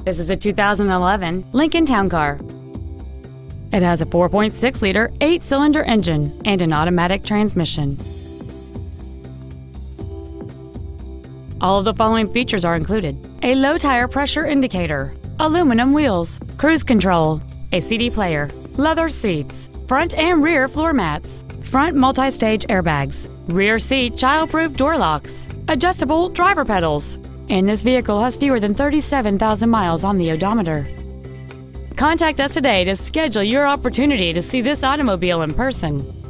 This is a 2011 Lincoln Town Car. It has a 4.6-liter 8-cylinder engine and an automatic transmission. All of the following features are included: a low tire pressure indicator, aluminum wheels, cruise control, a CD player, leather seats, front and rear floor mats, front multi-stage airbags, rear seat child-proof door locks, adjustable driver pedals, and this vehicle has fewer than 37,000 miles on the odometer. Contact us today to schedule your opportunity to see this automobile in person.